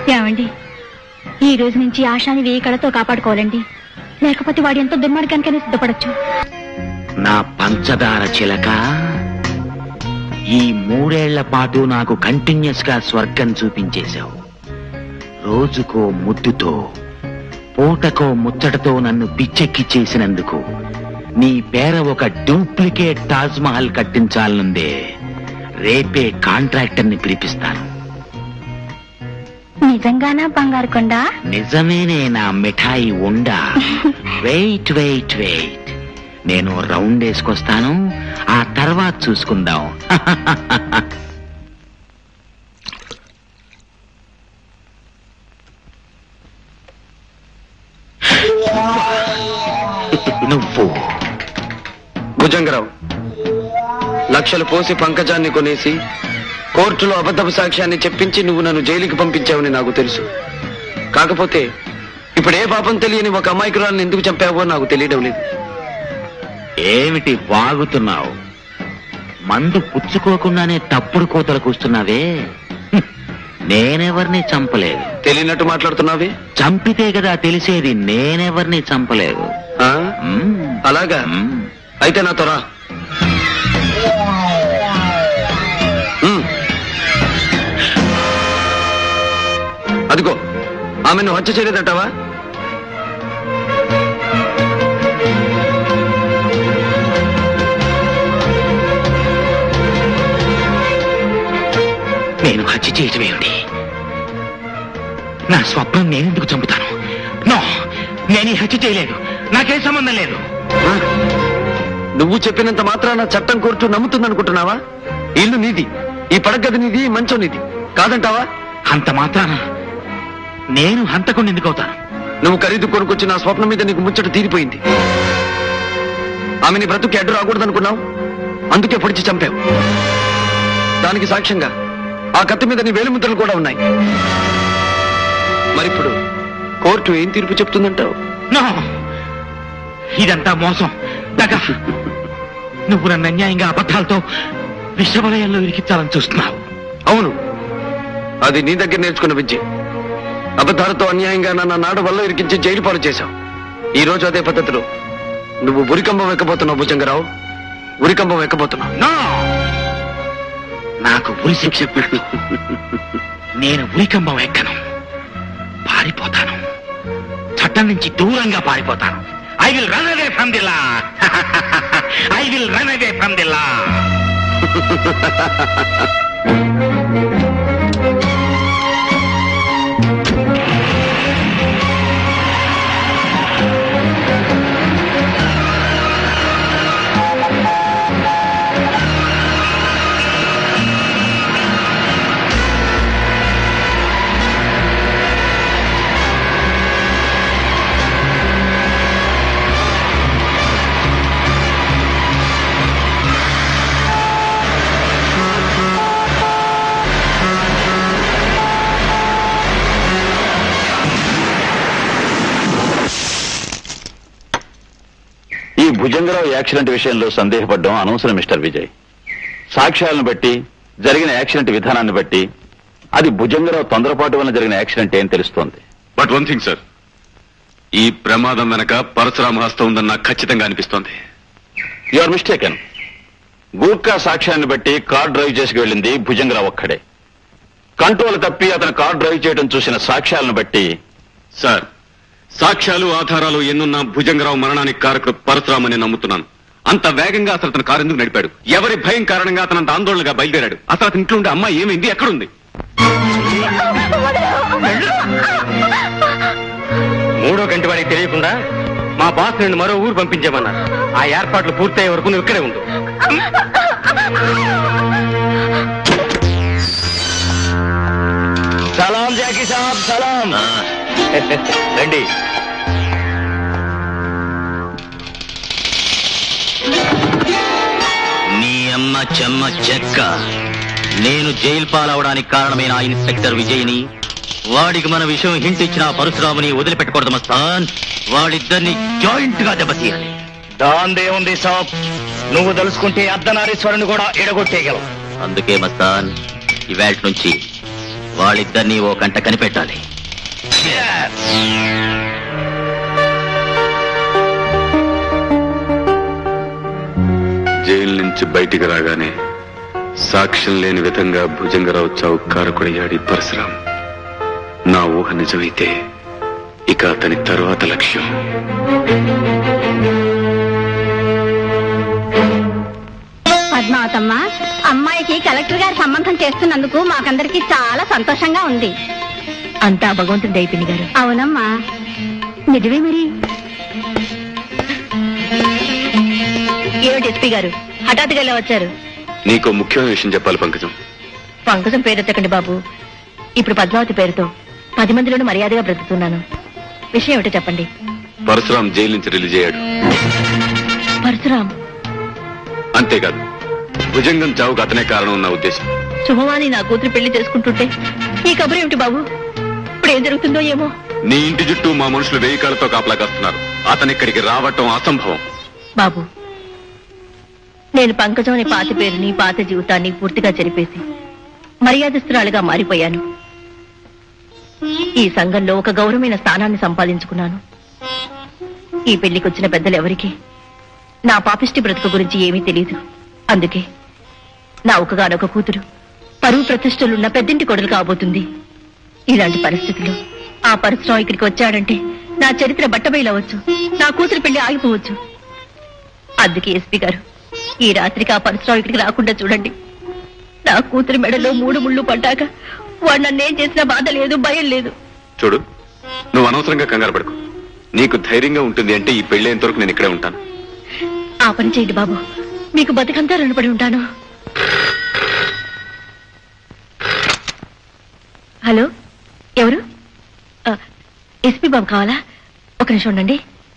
ఏమండి, ఈ రోజు నుంచి ఆశాని వేయి కళతో కాపాడుకోవాలండి, లేకపోతే వాడి ఎంతో దుర్మార్గానికైనా సిద్ధపడచ్చు. నా పంచదార చిలక, ఈ 3 ఏళ్ల పాటు నాకు కంటిన్యూస్ గా స్వర్గం చూపించేశావు. రోజుకో ముద్దుతో, పూటకో ముచ్చటతో నన్ను పిచ్చెక్కి చేసినందుకు నీ పేర ఒక డూప్లికేట్ తాజ్ మహల్ కట్టించాలనుందే. రేపే కాంట్రాక్టర్ ని పిలిపిస్తాను. నిజంగానా బంగారు కొండ? నిజమేనే నా మిఠాయి ఉండా. వెయిట్ వెయిట్ వెయిట్, నేను రౌండ్ వేసుకొస్తాను, ఆ తర్వాత చూసుకుందాం. నువ్వు భుజంగరావు, లక్షలు పోసి పంకజాన్ని కొనేసి కోర్టులో అబద్ధపు సాక్ష్యాన్ని చెప్పించి నువ్వు నన్ను జైలుకి పంపించావని నాకు తెలుసు. కాకపోతే ఇప్పుడు ఏ పాపం తెలియని ఒక అమాయకురాలను ఎందుకు చంపావో నాకు తెలియడం లేదు. ఏమిటి వాగుతున్నావు? మందు పుచ్చుకోకుండానే తప్పుడు కోతలు కూస్తున్నావే. నేనెవరిని చంపలేదు. తెలియనట్టు మాట్లాడుతున్నావే. చంపితే కదా తెలిసేది. నేనెవరిని చంపలేదు. అలాగా? అయితే నాతో రా. అదిగో, ఆమెను హత్య చేయలేదటవా? నేను హత్య చేయటమేమిటి? నా స్వప్నం నేనెందుకు చంపుతాను? నో, నేను ఈ హత్య చేయలేదు. నాకేం సంబంధం లేదు. నువ్వు చెప్పినంత మాత్రాన చట్టం కోర్టు నమ్ముతుందనుకుంటున్నావా? ఇల్లు నీది, ఈ పడగది నీది, మంచం నీది కాదంటావా? అంత మాత్రాన నేను హంతకుండా ఎందుకు అవుతాను? నువ్వు ఖరీదు కొనుకొచ్చి నా స్వప్నం మీద నీకు ముచ్చట తీరిపోయింది. ఆమెని బ్రతుకి అడ్డు రాకూడదనుకున్నావు, అందుకే పొడిచి చంపావు. దానికి సాక్ష్యంగా ఆ కత్తి మీద నీ వేలిముద్రలు కూడా ఉన్నాయి. మరిప్పుడు కోర్టు ఏం తీర్పు చెప్తుందంటావు? నో, ఇదంతా మోసం, దగ. నువ్వు నన్ను అన్యాయంగా అబద్ధాలతో విషవలయంలో ఇరికించాలని చూస్తున్నావు. అవును, అది నీ దగ్గర నేర్చుకున్న విద్య. అబద్ధాలతో అన్యాయంగా నన్ను నాడు వల్ల ఇరికించి జైలు పాలు చేశావు. ఈ రోజు అదే పద్ధతిలో నువ్వు ఉరికంబం ఎక్కబోతున్నావు భుజంగరావు. ఉరికంబం ఎక్కబోతున్నావు. నాకు ఉరి శిక్ష పెట్టు. నేను ఉరికంబం ఎక్కను, పారిపోతాను. చట్టం నుంచి దూరంగా పారిపోతాను. I will run away from the law. I will run away from the law. ఈ భుజంగరావు యాక్సిడెంట్ విషయంలో సందేహపడ్డం అనవసరం మిస్టర్ విజయ్. సాక్ష్యాలను బట్టి, జరిగిన యాక్సిడెంట్ విధానాన్ని బట్టి అది భుజంగరావు తొందరపాటు వల్ల జరిగిన యాక్సిడెంట్ ఏం తెలుస్తోంది. బట్ వన్ థింగ్ సార్, ఈ ప్రమాదం వెనక పరశురామ హస్తం ఉందని నాకు ఖచ్చితంగా అనిపిస్తోంది. You are mistaken. గూర్ఖా సాక్ష్యాన్ని బట్టి కార్ డ్రైవ్ చేసి వెళ్ళింది భుజంగరావు ఒక్కడే. కంట్రోల్ తప్పి అతను కార్ డ్రైవ్ చేయడం చూసిన సాక్ష్యాలను బట్టి సార్, సాక్ష్యాలు ఆధారాలు ఎన్నున్నా భుజంగరావు మరణానికి కారకుడు పరశురామని నమ్ముతున్నాను. అంత వేగంగా అసలు అతను కారు ఎందుకు నడిపాడు? ఎవరి భయం కారణంగా అతను అంత ఆందోళనగా బయలుదేరాడు? అసలు అతని ఇంట్లో ఉండే అమ్మాయి ఏమైంది? ఎక్కడుంది? 3వ గంట వాడికి తెలియకుండా మా బాస్ నుండి మరో ఊరు పంపించామన్నారు. ఆ ఏర్పాట్లు పూర్తయ్యే వరకు నువ్వు ఇక్కడే ఉండు. సలాం జాకీ సాబ్, సలాం. రండి. నీ అమ్మ చెమ్మ చెక్క. నేను జైలు పాలవడానికి కారణమైన ఆ ఇన్స్పెక్టర్ విజయ్ని, వాడికి మన విషయం హింట్ ఇచ్చిన పరశురాముని వదిలిపెట్టకూడదు మస్తాన్. వాళ్ళిద్దరిని జాయింట్ గా దెబ్బతీయాలి. దాందేముంది సాబ్, నువ్వు తలుసుకుంటే అర్ధనారీశ్వరుని కూడా ఎడగొట్టేయగలవు. అందుకే మస్తాన్, ఇవాళ నుంచి వాళ్ళిద్దరినీ ఓ కంట కనిపెట్టాలి. జైలు నుంచి బయటికి రాగానే సాక్ష్యం లేని విధంగా భుజంగరావు చావు కారకుడయ్యాడు పరశురాం. నా ఊహ నిజమైతే ఇక అతని తరువాత లక్ష్యం పద్మావతమ్మ, అమ్మాయికి కలెక్టర్ గారి సంబంధం చేస్తున్నందుకు మాకందరికి చాలా సంతోషంగా ఉంది. అంతా భగవంతుడి దయపిని గారు. అవునమ్మా, నిజమే. మరి ఏమిటి ఎస్పీ గారు హఠాత్తుగా ఇలా వచ్చారు? నీకో ముఖ్యమైన విషయం చెప్పాలి పంకజం. పంకజం పేరెత్తకండి బాబు. ఇప్పుడు పద్మావతి పేరుతో 10 మందిలోనూ మర్యాదగా బ్రతుకుతున్నాను. విషయం ఏమిటో చెప్పండి. పరశురాం జైలు నుంచి రిలీజ్ అయ్యాడు. పరశురాం? అంతేకాదు, భుజంగం చావుకు అతనే కారణం ఉన్న ఉద్దేశం. శుభవాణి నా కూతురు పెళ్లి చేసుకుంటుంటే ఈ కబురు ఏమిటి బాబు? ఇప్పుడు ఏం జరుగుతుందో ఏమో. నీ ఇంటి చుట్టూ మా మనుషులు 1000 కాళ్ళతో కాపలా కాస్తున్నారు. అతను ఇక్కడికి రావటం అసంభవం. బాబు, నేను పంకజం అనే పాత పేరుని, పాత జీవితాన్ని పూర్తిగా చెరిపేసి మర్యాదస్తురాలుగా మారిపోయాను. ఈ సంఘంలో ఒక గౌరవమైన స్థానాన్ని సంపాదించుకున్నాను. ఈ పెళ్లికి వచ్చిన పెద్దలు ఎవరికి నా పాపిష్టి బ్రతుకు గురించి ఏమీ తెలియదు. అందుకే నా ఒకగానొక కూతురు పరువు ప్రతిష్టలున్న పెద్దింటి కొడలు కాబోతుంది. ఇలాంటి పరిస్థితుల్లో ఆ పరశురాం ఇక్కడికి వచ్చాడంటే నా చరిత్ర బట్టబయలవచ్చు, నా కూతురు పెళ్లి ఆగిపోవచ్చు. అందుకే ఎస్పీ గారు, ఈ రాత్రికి ఆ పరశురాం ఇక్కడికి రాకుండా చూడండి. నా కూతురు మెడలో 3 ముళ్ళు పడ్డాక వాడు నన్నేం చేసినా బాధ లేదు, భయం లేదు. చూడు, నువ్వు అనవసరంగా కంగారు పడుకో. నీకు ధైర్యంగా ఉంటుంది అంటే ఈ పెళ్లేంత వరకు నేను ఇక్కడే ఉంటాను. ఆ పని చేయండి బాబు, మీకు బతుకంతా రుణపడి ఉంటాను. హలో, ఎవరు? ఎస్పీ బాబు కావాలా? ఒక నిమిషం ఉండండి.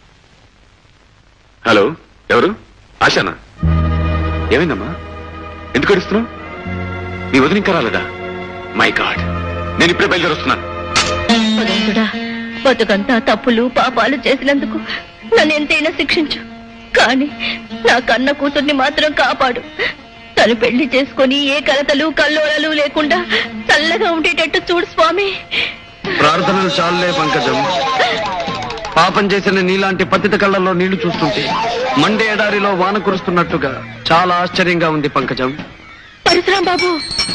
హలో, ఎవరు? ఆశానా? ఏమైందమ్మా, ఎందుకు అడుస్తున్నావు? నీ వదిన ఇంకా రాలేదా? మై గాడ్, నేను ఇప్పుడే బయలుదేరి వస్తున్నాను. భగవంతుడా, బతుకంతా తప్పులు పాపాలు చేసినందుకు నన్ను ఎంతైనా శిక్షించు. కానీ నా కన్న కూతుర్ని మాత్రం కాపాడు. తను పెళ్లి చేసుకుని ఏ కలతలు కల్లోలలు లేకుండా చల్లగా ఉండేటట్టు చూడు స్వామి. ప్రార్థనలు చాలులే పంకజం. పాపం చేసిన నీలాంటి పతిత కళ్ళల్లో నీళ్లు చూస్తుంటే మండే ఎడారిలో వాన కురుస్తున్నట్టుగా చాలా ఆశ్చర్యంగా ఉంది పంకజం. పరశురాం బాబు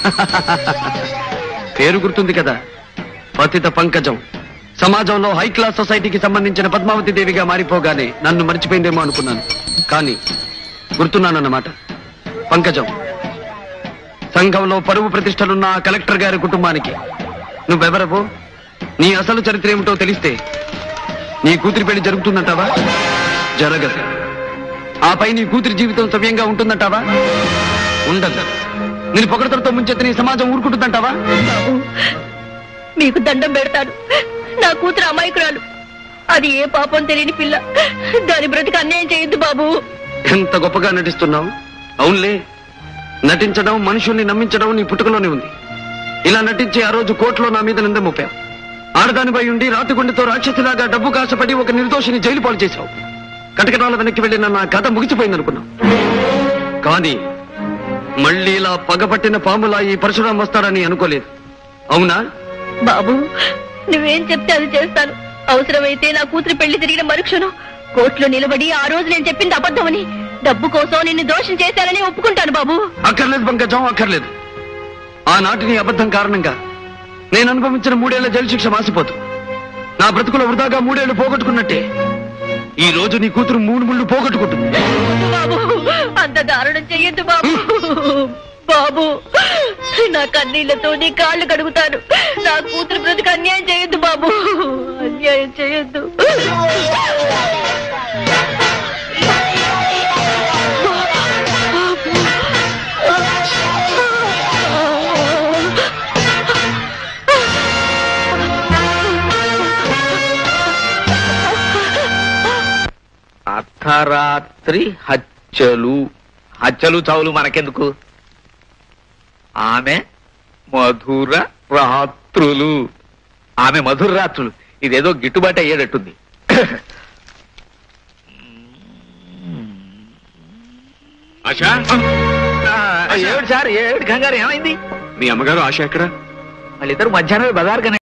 పేరు గుర్తుంది కదా, పతిత పంకజం. సమాజంలో హై క్లాస్ సొసైటీకి సంబంధించిన పద్మావతి దేవిగా మారిపోగానే నన్ను మర్చిపోయిందేమో అనుకున్నాను. కానీ గుర్తున్నానన్నమాట. పంకజం, సంఘంలో పరువు ప్రతిష్టలున్న ఆ కలెక్టర్ గారి కుటుంబానికి నువ్వెవరవు, నీ అసలు చరిత్ర ఏమిటో తెలిస్తే నీ కూతురి పెళ్లి జరుగుతుందంటావా? జరగదు. ఆపై నీ కూతురి జీవితం సవ్యంగా ఉంటుందంటావా? ఉండదు. నేను పొగడతలతో ముంచెత్తి నీ సమాజం ఊరుకుంటుందంటావా? బాబు, మీకు దండం పెడతాడు. నా కూతురు అమాయకురాలు. అది ఏ పాపం తెలియని పిల్ల. దాని బ్రతికి అన్యాయం చేయొద్దు బాబు. ఎంత గొప్పగా నటిస్తున్నావు. అవునులే, నటించడం, మనుషుల్ని నమ్మించడం నీ పుట్టుకలోనే ఉంది. ఇలా నటించి ఆ రోజు కోర్టులో నా మీద నింద మోపావు. ఆడదానిపై ఉండి రాతిగుండెతో రాక్షసిలాగా డబ్బు కాశపడి ఒక నిర్దోషిని జైలు పాలు చేశావు. కటకటాల వెనక్కి వెళ్లిన నా కథ ముగిసిపోయిందనుకున్నావు. కానీ మళ్ళీ ఇలా పగపట్టిన పాములా ఈ పరశురాం వస్తాడని అనుకోలేదు. అవునా? బాబు, నువ్వేం చెప్తే అది చేస్తాను. అవసరమైతే నా కూతురు పెళ్లి జరిగిన మరుక్షణం కోర్టులో నిలబడి ఆ రోజు నేను చెప్పింది అబద్ధమని, డబ్బు కోసం నిన్ను దోషం చేశానని ఒప్పుకుంటాను బాబు. అక్కర్లేదు పంకజం, అక్కర్లేదు. ఆనాటి నీ అబద్ధం కారణంగా నేను అనుభవించిన 3 ఏళ్ల జైలు శిక్ష మాసిపోతు. నా బ్రతుకులో వృధాగా 3 ఏళ్లు పోగొట్టుకున్నట్టే ఈ రోజు నీ కూతురు 3 ముళ్ళు పోగొట్టుకుంటుంది. బాబు, అంత దారుణం చెయ్యొద్దు బాబు. బాబు, నా కన్నీళ్లతో నీ కాళ్ళు కడుగుతాను. నా కూతురు బ్రతుకు అన్యాయం చేయొద్దు బాబు, అన్యాయం చేయొద్దు. అర్ధరాత్రి హత్యలు చావులు మనకెందుకు? ఆమె మధుర రాత్రులు. ఇదేదో గిట్టుబాటు అయ్యేటట్టుంది. ఆశా, ఏమిటి సార్, ఏమిటి కంగారు, ఏమైంది? మీ అమ్మగారు ఆశ ఎక్కడ? వాళ్ళిద్దరు మధ్యాహ్నం బజార్